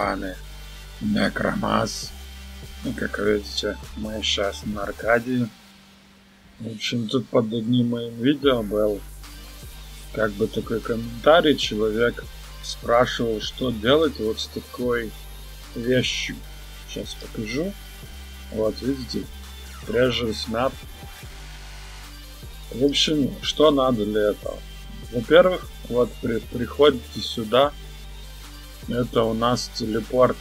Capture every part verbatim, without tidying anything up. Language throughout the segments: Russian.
вами Некромаз. И как видите, мы сейчас на Аркадии. В общем, тут под одним моим видео был как бы такой комментарий. Человек спрашивал, что делать вот с такой вещью. Сейчас покажу. Вот, видите, Treasures Map. В общем, что надо для этого? Во-первых, вот при, приходите сюда. Это у нас телепорт.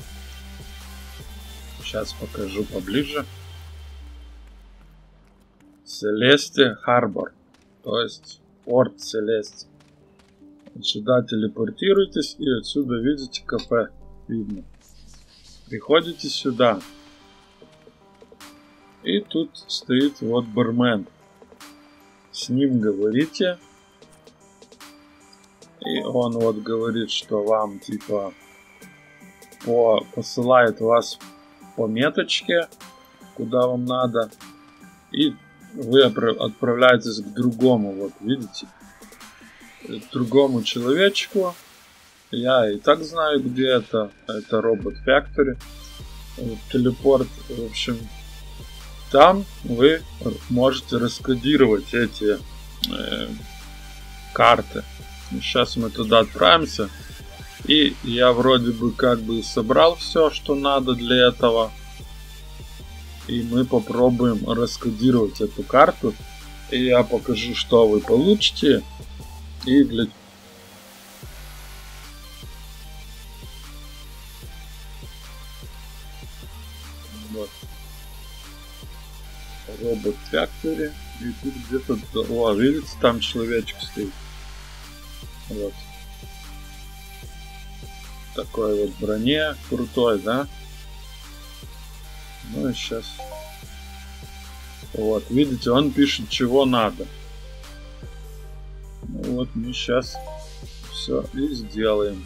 Сейчас покажу поближе. Celeste Harbor. То есть порт Celeste. Сюда телепортируйтесь и отсюда видите кафе. Видно. Приходите сюда. И тут стоит вот бармен. С ним говорите. И он вот говорит, что вам типа по, посылает вас по меточке, куда вам надо. И вы отправляетесь к другому, вот видите, к другому человечку. Я и так знаю, где это. Это Robot Factory. Телепорт, в общем, там вы можете раскодировать эти э, карты. Сейчас мы туда отправимся. И я вроде бы как бы собрал все, что надо для этого. И мы попробуем раскодировать эту карту. И я покажу, что вы получите. И для... Вот. Robot Factory. И тут где-то... О, видите, там человечек стоит. Вот. Такой вот броне. Крутой, да? Ну и сейчас. Вот, видите, он пишет, чего надо. Ну вот, мы сейчас все и сделаем.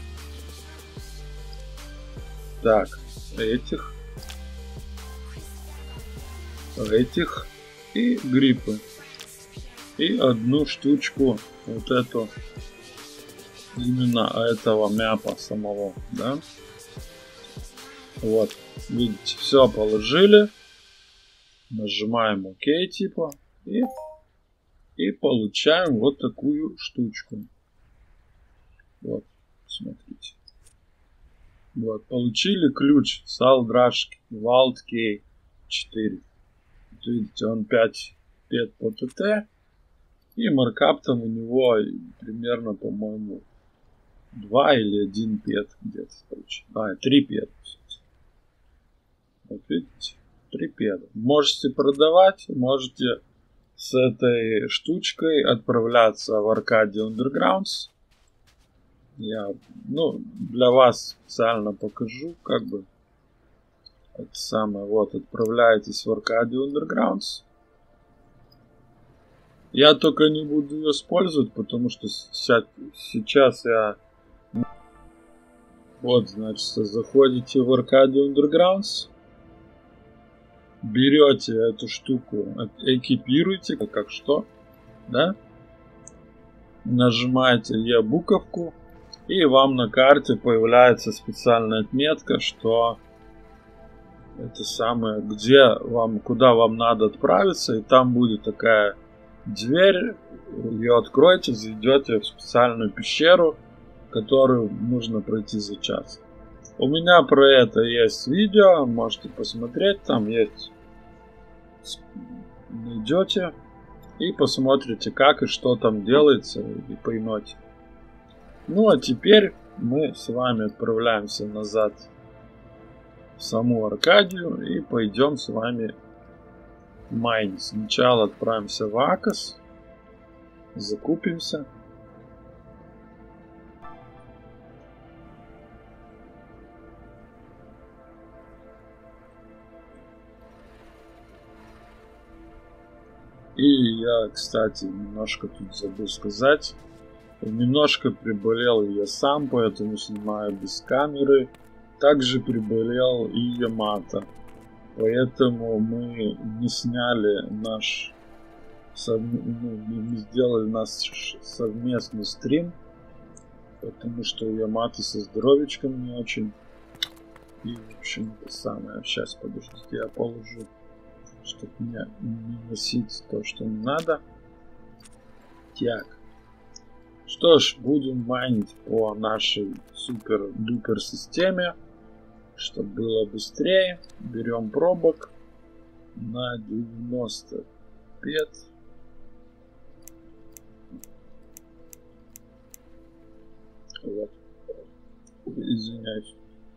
Так, этих. Этих. И гриппы. И одну штучку вот эту. Именно этого мяпа самого, да? Вот, видите, все положили. Нажимаем ОК, типа. И, и получаем вот такую штучку. Вот, смотрите. Вот, получили ключ Салдрашки Vault Key четыре. Вот, видите, он пять пет по ТТ. И маркап там у него примерно, по-моему, два или один пет где-то. А, три пет. Вот видите, три педа. Можете продавать, можете с этой штучкой отправляться в Arcadia Undergrounds. Я, ну, для вас специально покажу, как бы. Это самое, вот, отправляетесь в Arcadia Undergrounds. Я только не буду ее использовать, потому что сейчас я... Вот, значит, заходите в Arcadia Undergrounds. Берете эту штуку, экипируете, как что, да? Нажимаете Е буковку, и вам на карте появляется специальная отметка, что это самое, где вам, куда вам надо отправиться, и там будет такая дверь, ее откроете, зайдете в специальную пещеру, которую нужно пройти за час. У меня про это есть видео, можете посмотреть, там есть. Найдете и посмотрите, как и что там делается, и поймете. Ну а теперь мы с вами отправляемся назад в саму Аркадию и пойдем с вами майнить. Сначала отправимся в Акос, закупимся. И я, кстати, немношко тут забыл сказать. Немножко приболел я сам, поэтому снимаю без камеры. Также приболел и Ямато. Поэтому мы не сняли наш... Сов... Ну, не сделали наш совместный стрим. Потому что у Ямато со здоровечком не очень. И, в общем, это самое. Сейчас, подождите, я положу, чтобы мне не носить то, что не надо. Так. Что ж, будем майнить по нашей супер-дупер системе, чтобы было быстрее. Берем пробок на девяносто пять. Вот. Извиняюсь.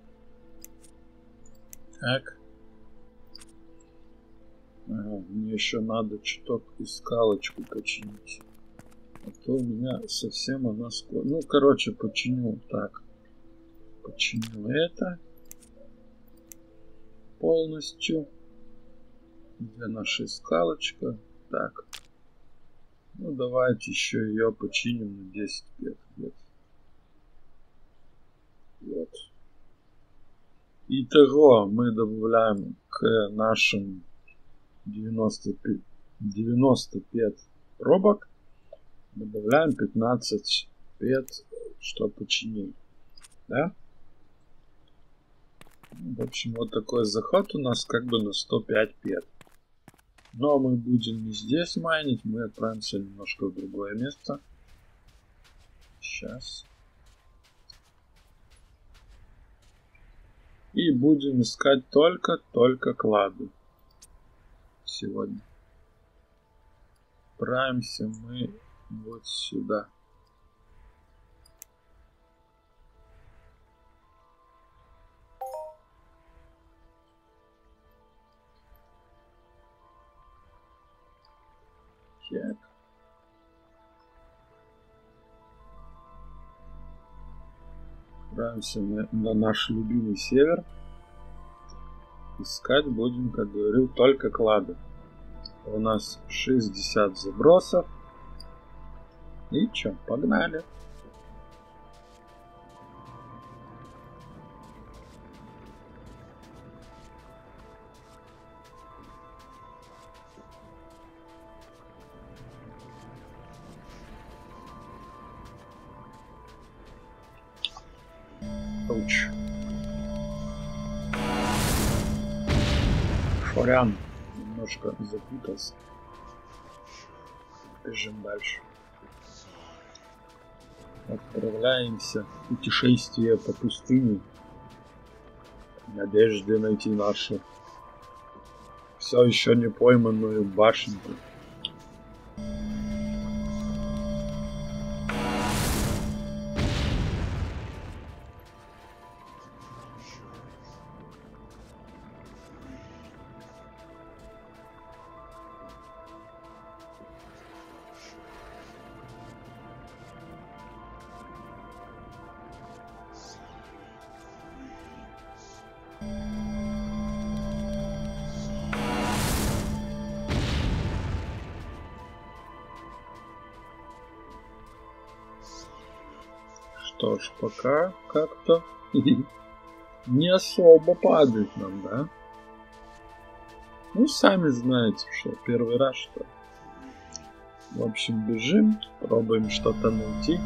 Так. Ага, мне еще надо чуток и скалочку починить. А то у меня совсем она скоро... Ну, короче, починю так. Починю это. Полностью. Где наша скалочка? Так. Ну, давайте еще ее починим на десять лет. Вот. Итого мы добавляем к нашим девяносто пять пробок. Добавляем пятнадцать пет, что починить. Да? В общем, вот такой заход у нас как бы на сто пять пет. Но мы будем не здесь майнить, мы отправимся немножко в другое место. Сейчас. И будем искать только-только клады. Сегодня. Отправимся мы вот сюда. Так. Отправимся на, на наш любимый север. Искать будем, как говорил, только клады. У нас шестьдесят забросов. И чё, погнали. Ауч. Шорян немножко запутался. Бежим дальше. Отправляемся в путешествие по пустыне. В надежде найти нашу все еще не пойманную башенку. Что ж, пока как-то не особо падает нам, да? Ну, сами знаете, что первый раз, что. В общем, бежим, пробуем что-то найти.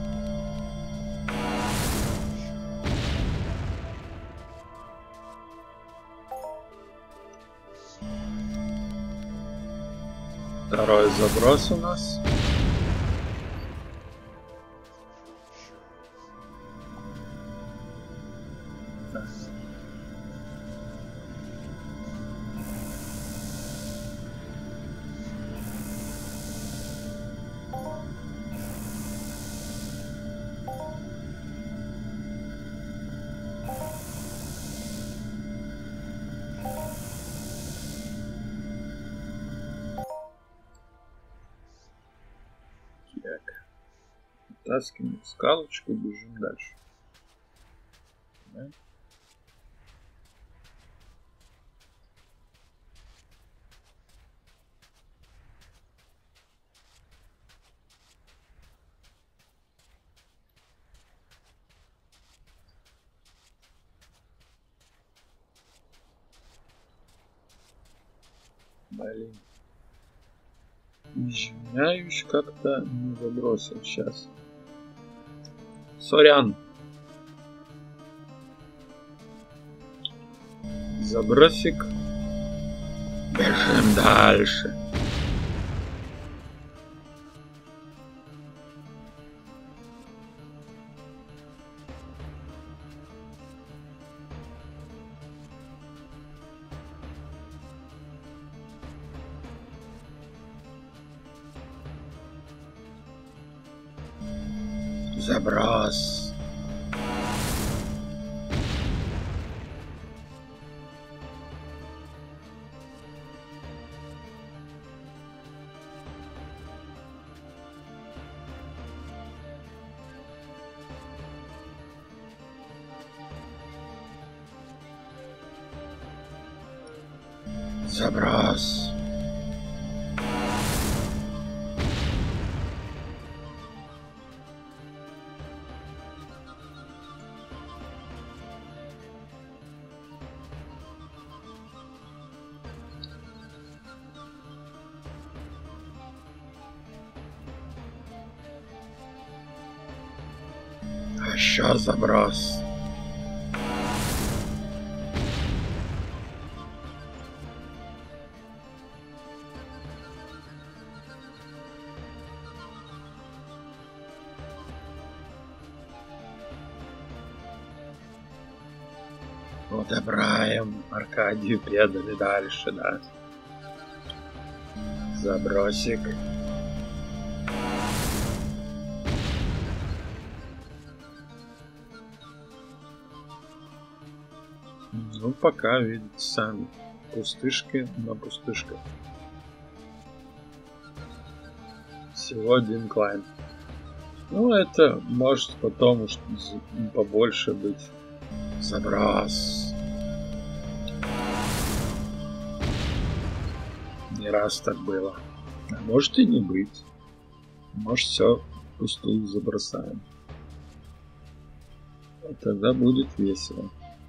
Второй заброс у нас. Так. Таскиваем скалочку, бежим дальше. Да? Блин. Извиняюсь, как-то не забросил сейчас. Сорян. Забросик. Бежим дальше. Заброс. Заброс. А еще заброс. Удобраем Аркадию педали дальше, да. Забросик. Ну, пока, видите, сами. Пустышки на пустышках. Всего один клайн. Ну, это может потом уж побольше быть. Заброс. Не раз так было. А может и не быть. Может, все пустую забросаем. А тогда будет весело.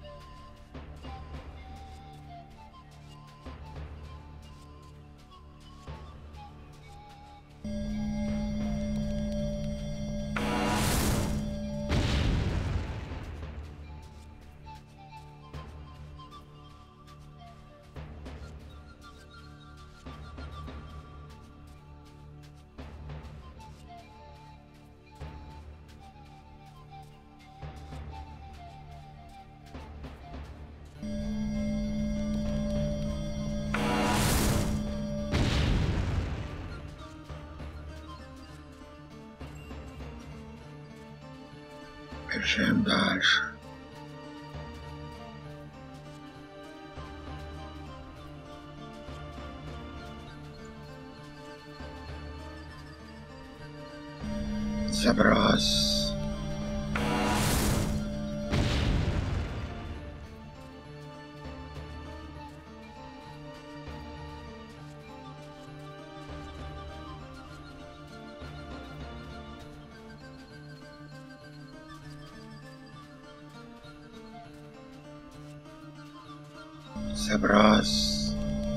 Бежим дальше. Заброс. Заброс.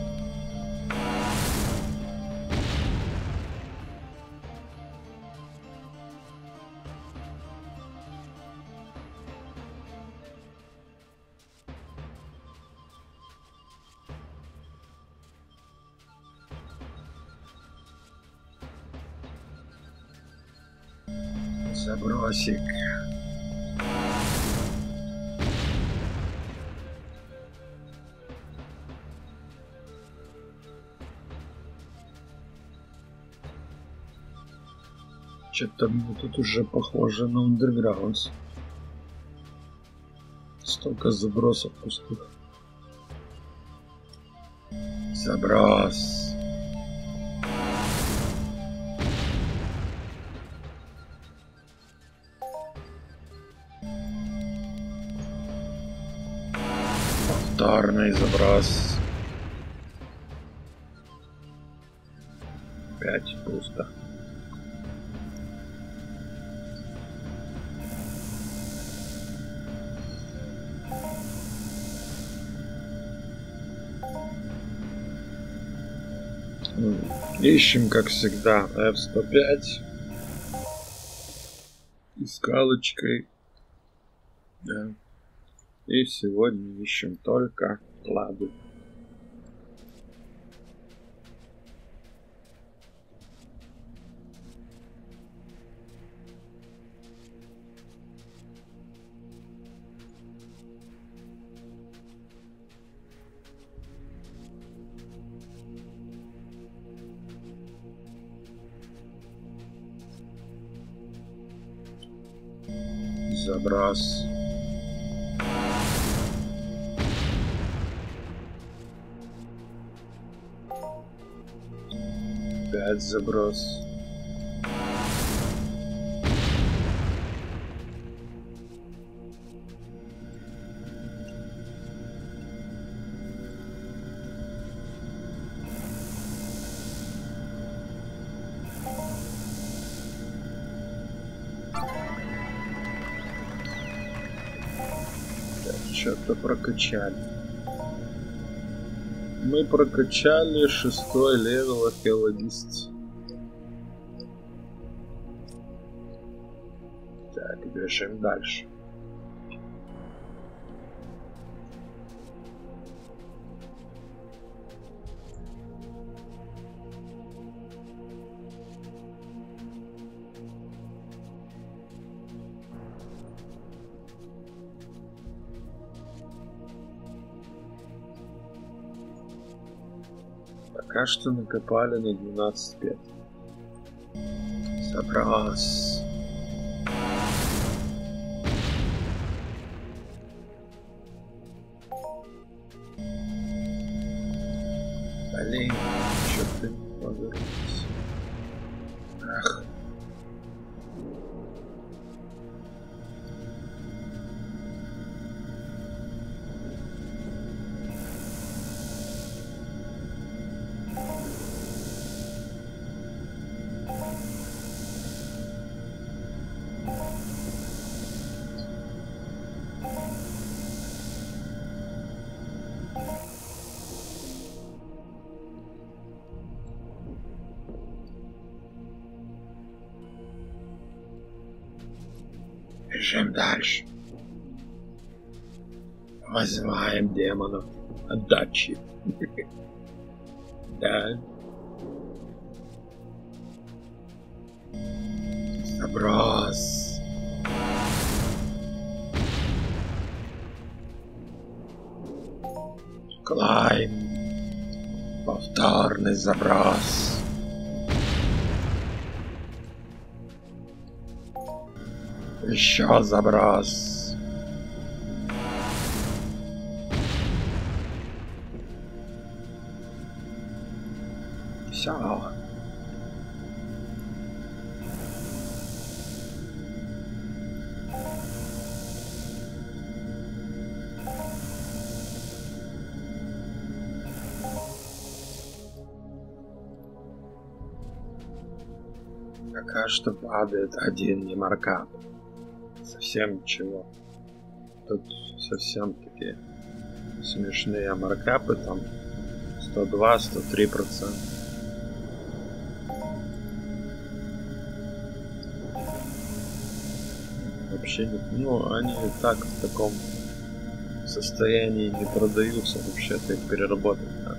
Забросик. Что-то мне тут уже похоже на Undergrounds. Столько забросов пустых. Заброс. Повторный заброс. Опять пусто. Ищем, как всегда, эф сто пять и скалочкой. Да. И сегодня ищем только клады. Заброс. Опять заброс. Что-то прокачали. Мы прокачали шестой левел археологист. Так, бежим дальше. Пока что накопали на двенадцать пет. Заброс. Блин, что ты повернулся? Ах. Бежим дальше. Вызываем демонов отдачи. Да. Заброс. Клайм. Повторный заброс. Еще заброс. Все. Пока что падает один немаркап. Совсем ничего. Тут совсем такие смешные маркапы, там сто два — сто три процента. Вообще не, ну они и так в таком состоянии не продаются, вообще-то их переработать надо.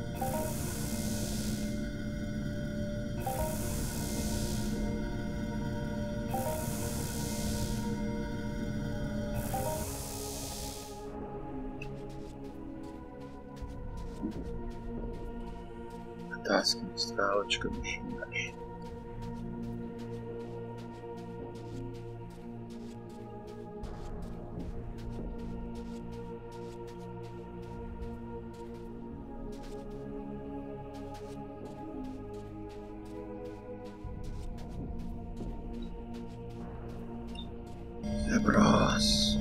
Таскиваем скалочку дальше. Заброс.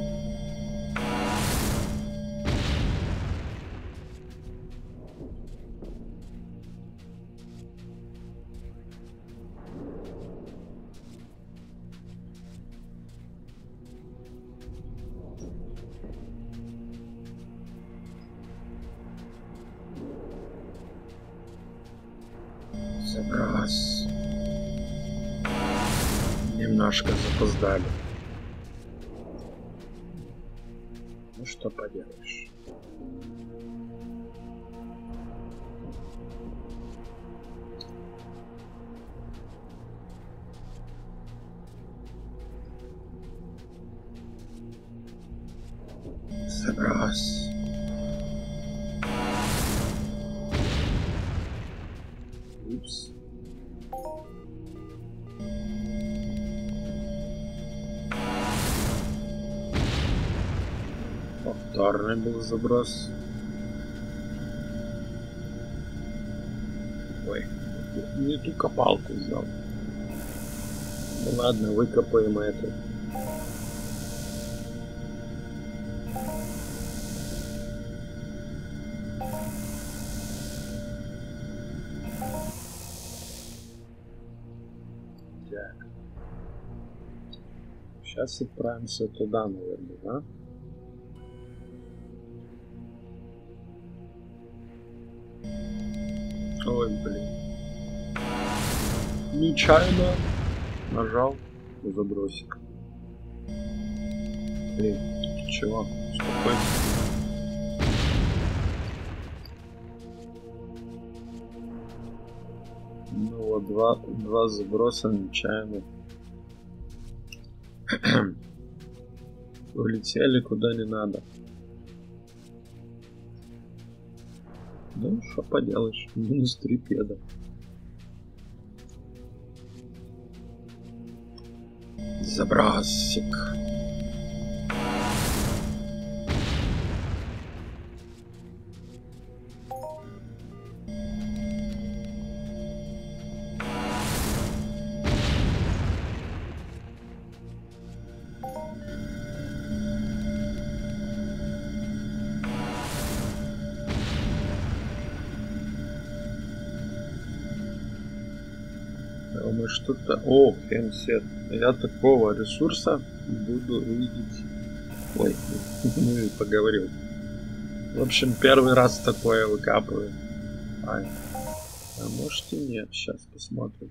Заброс. Немножко запоздали. Ну что поделаешь. Заброс. Упс. Повторный был заброс. Ой, не ту копалку взял. Ну ладно, выкопаем это. Так. Сейчас отправимся туда, наверное, да? Ой, блин. Нечаянно нажал на забросик. Блин, чего? Успокойся. Ну вот, два, два заброса нечаянно. Улетели куда не надо. Да, что поделаешь, минус три педа. Забросик. Мы что-то... О, хемсет. Я такого ресурса буду видеть. Ой, ну и поговорил. В общем, первый раз такое выкапываю. Ай. А может и нет. Сейчас посмотрим.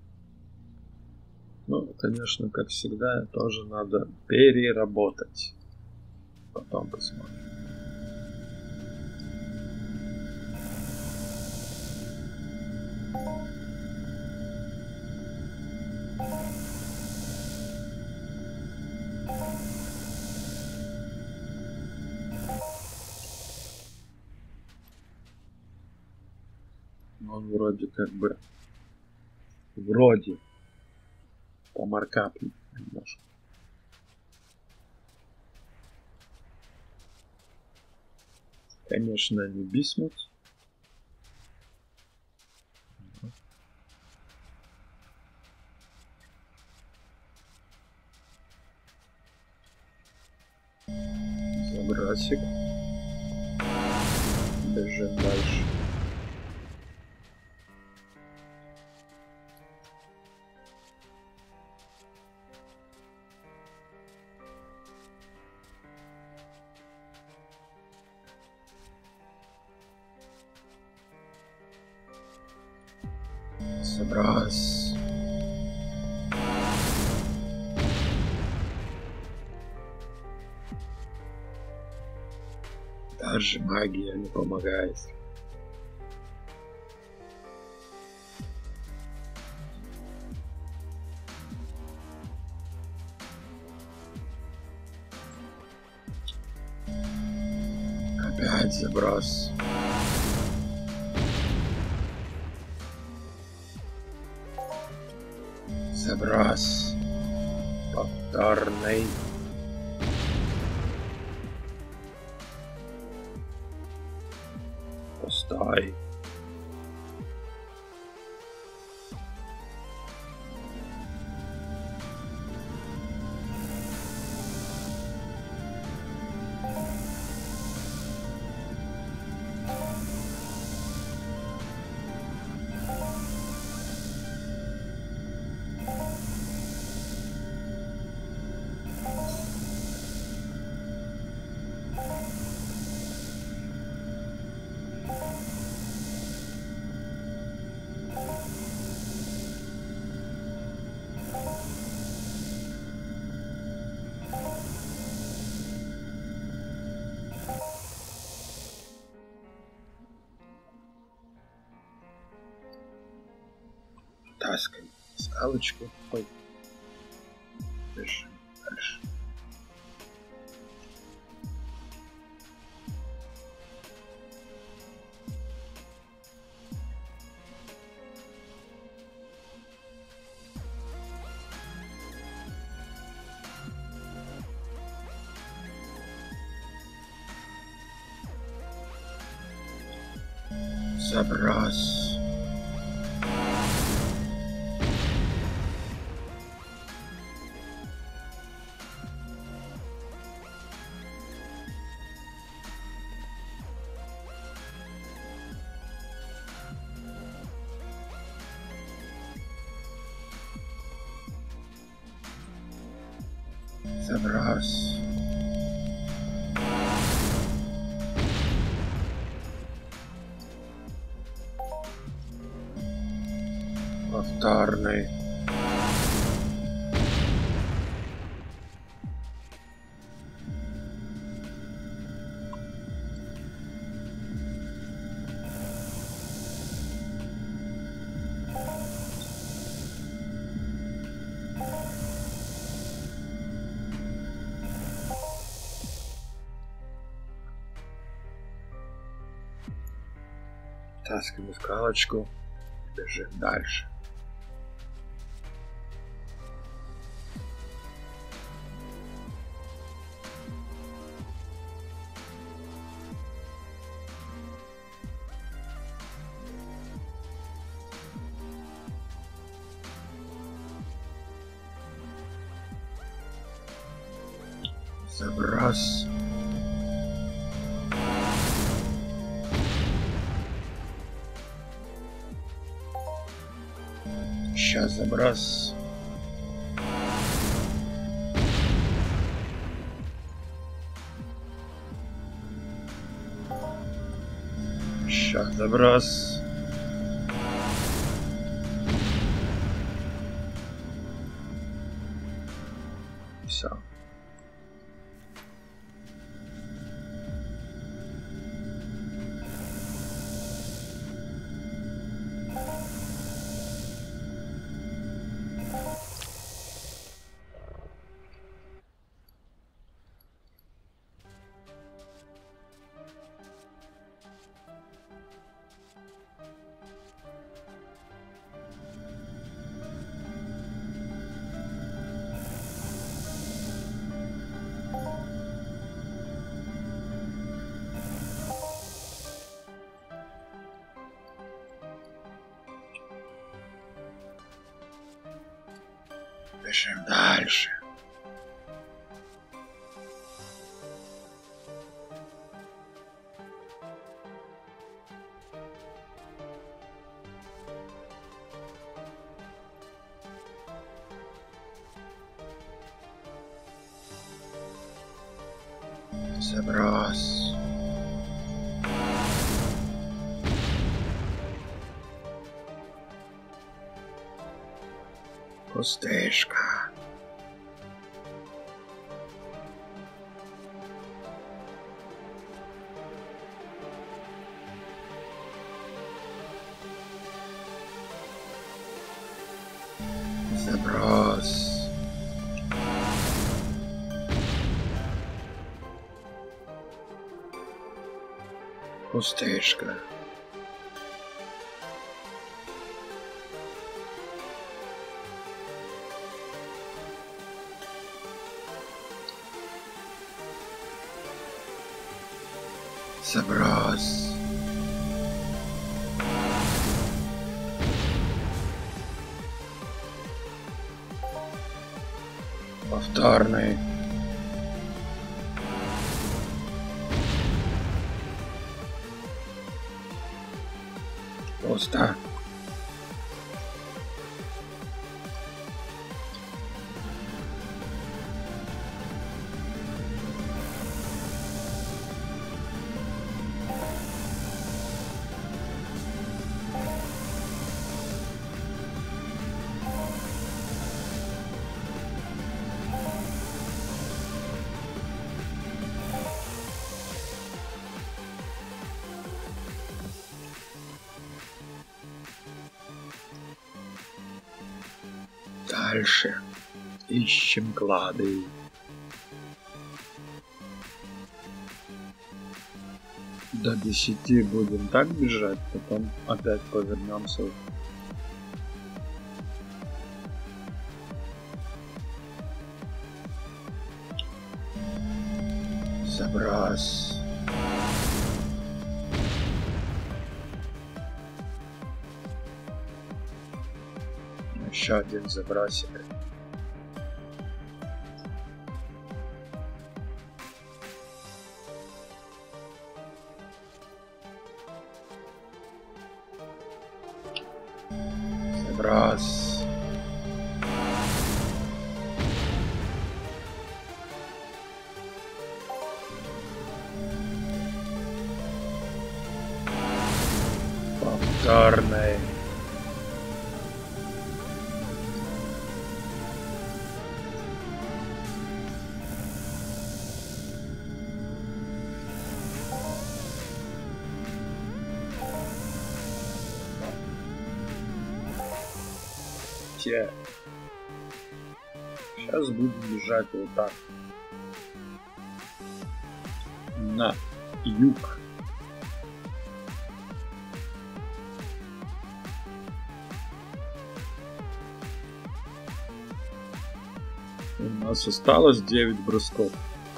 Ну, конечно, как всегда, тоже надо переработать. Потом посмотрим. Он вроде как бы вроде по маркапу немножко. Конечно, не бисмут. Забросик. Бежим дальше. Заброс. Даже магия не помогает. Опять заброс. Заброс. Повторный. Пустой. Таскаем скалочку. Ой. Бежим дальше. Заброс. Заброс. Повторный. Таскиваем скалочку, бежим дальше. Заброс. Сейчас заброс. Сейчас заброс. Все. Бежим дальше. Заброс. Пустышка. Заброс. Пустышка. Заброс. Повторный. Пусто. Дальше ищем клады. До десяти будем так бежать, потом опять повернемся. Заброс. Еще один забросик. Заброс. Повторный. Сейчас буду бежать вот так на юг. У нас осталось девять бросков.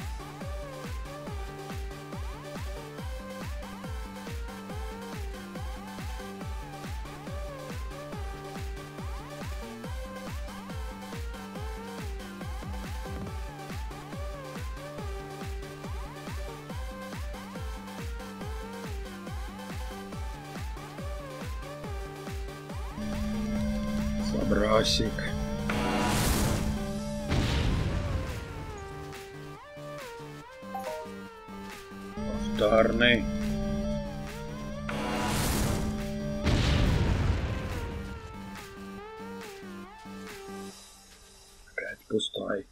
Забросик. Повторный. Опять пустой.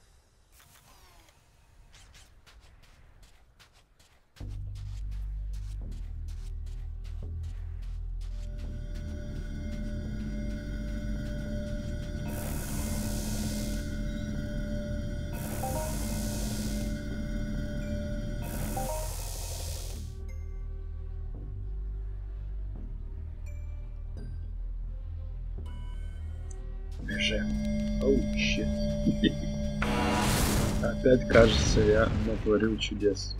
Бежим. Оу, щит. Опять, кажется, я натворил чудес.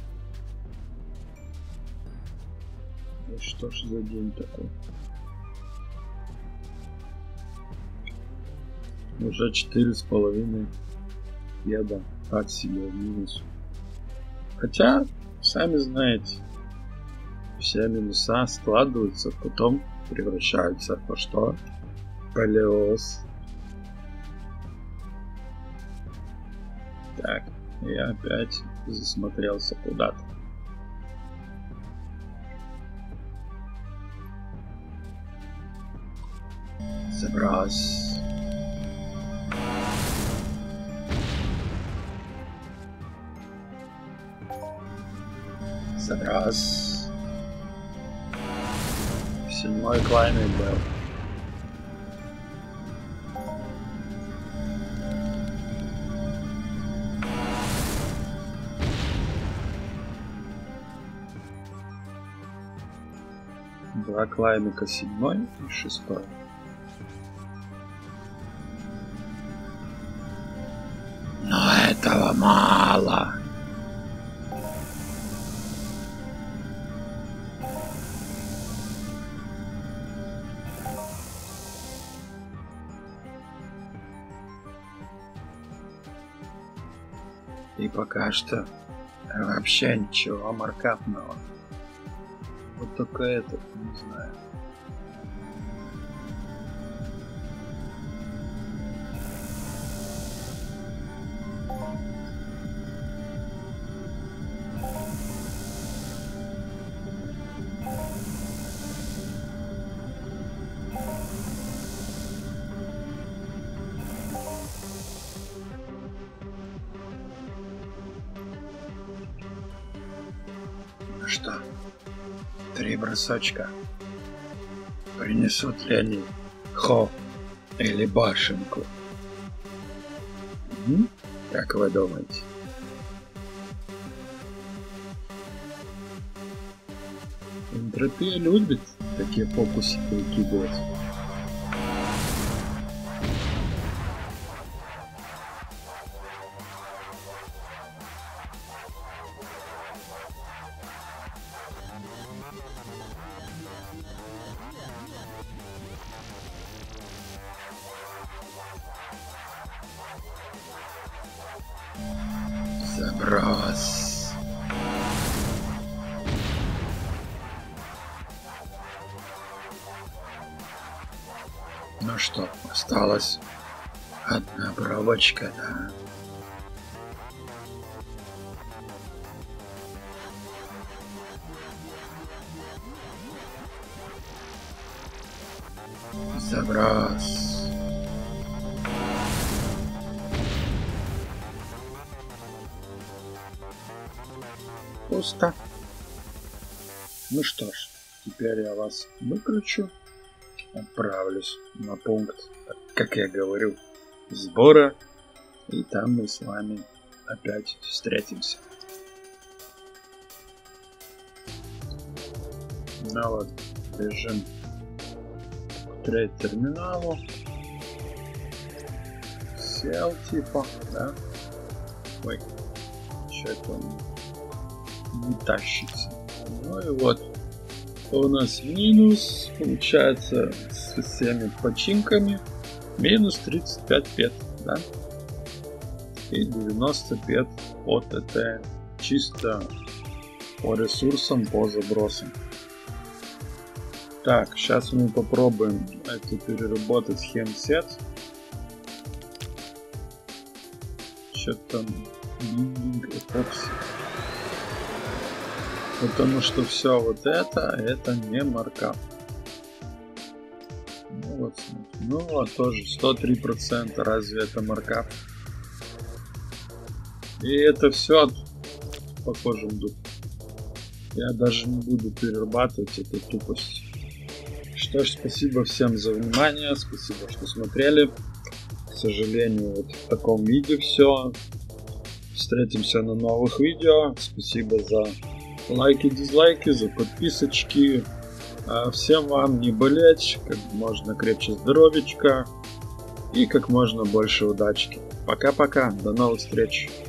Ну что ж за день такой? Уже четыре с половиной еда от себе в минус. Хотя, сами знаете, все минуса складываются, потом превращаются во что? Плюс. Так, я опять засмотрелся куда-то. Заброс. Заброс. Седьмой клайминг был. Два клаймика, седьмой и шестой. Но этого мало. И пока что вообще ничего маркапного. Вот только этот, не знаю. Что? Три бросочка. Принесут ли они хо или башенку? Угу. Как вы думаете? Энтропия любит такие фокусики выкидывать. Заброс. Ну что, осталась одна пробочка, да? Заброс. Пусто. Ну что ж, теперь я вас выключу. Отправлюсь на пункт, как я говорю, сбора. И там мы с вами опять встретимся. Ну вот, бежим к трейд-терминалу. Сел типа, да? Ой, что-то он не тащится. Ну и вот. У нас минус, получается, с всеми починками. Минус тридцать пять пет, да? И девяносто пет по ТТ. Чисто по ресурсам, по забросам. Так, сейчас мы попробуем это переработать хемсет. Что-то там биндинг эпокси. Потому что все вот это, это не маркап. Ну вот, ну вот тоже сто три процента, разве это маркап? И это все в похожем духе. Я даже не буду перерабатывать эту тупость. Что ж, спасибо всем за внимание, спасибо, что смотрели. К сожалению, вот в таком виде все. Встретимся на новых видео. Спасибо за лайки, дизлайки, за подписочки. Всем вам не болеть, как можно крепче здоровечка и как можно больше удачки. Пока-пока, до новых встреч.